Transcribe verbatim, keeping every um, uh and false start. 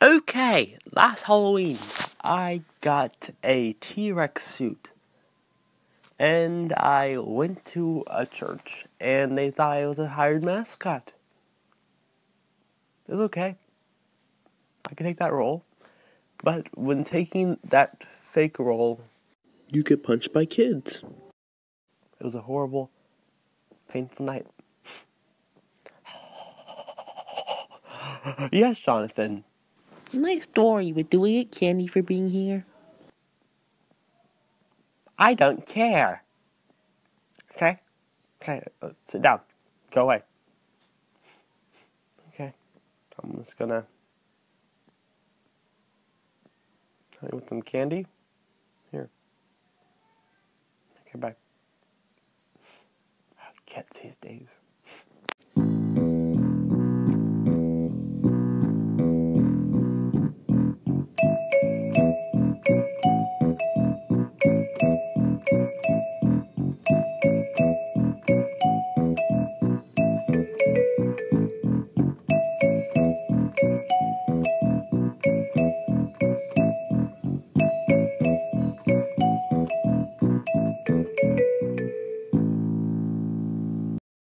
Okay, last Halloween, I got a T-Rex suit. And I went to a church, and they thought I was a hired mascot. It was okay. I could take that role. But when taking that fake role, you get punched by kids. It was a horrible, painful night. Yes, Jonathan. Nice story, but do we get candy for being here? I don't care. Okay? Okay, uh, sit down. Go away. Okay. I'm just gonna tell you with some candy. Here. Okay, bye. Kids these days.